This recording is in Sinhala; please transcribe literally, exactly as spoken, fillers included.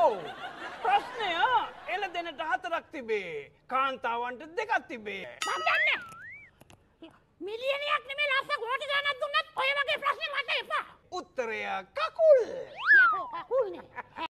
ඔව්. ප්‍රශ්නය එළදෙනට හතරක් තිබේ. කාන්තාවන්ට දෙකක් තිබේ. මම දන්නේ. මිලියනයක් නෙමෙයි ලක්ෂ කෝටි ගණනක් දුන්නත් ඔය වගේ ප්‍රශ්න මට එපා. උත්තරය කකුල්. යකෝ කකුල්නේ.